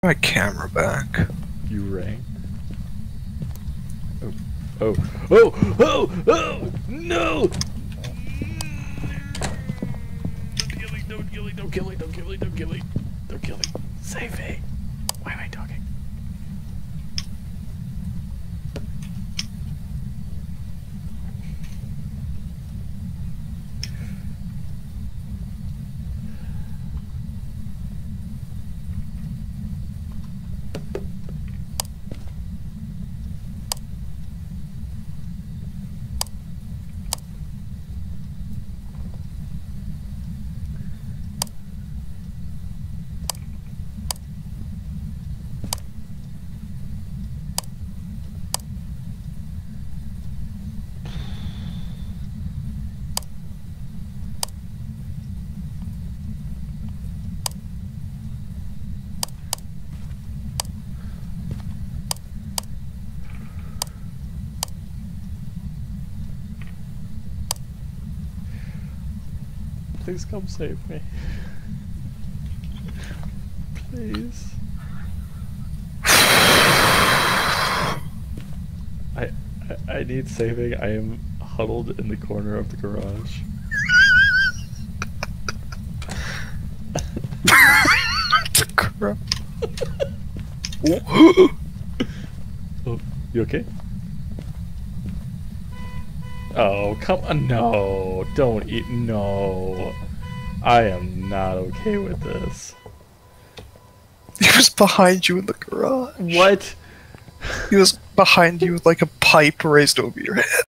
My camera back. You rang. Oh. Oh. Oh! Oh! Oh! No! Don't kill me! Don't kill me! Don't kill me! Don't kill me! Don't kill me! Save me! Why am I talking? Please come save me. Please. I need saving. I am huddled in the corner of the garage. The crap. Oh, you okay? Oh, come on. No, don't eat. No. I am not okay with this. He was behind you in the garage. What? He was behind you with like a pipe raised over your head.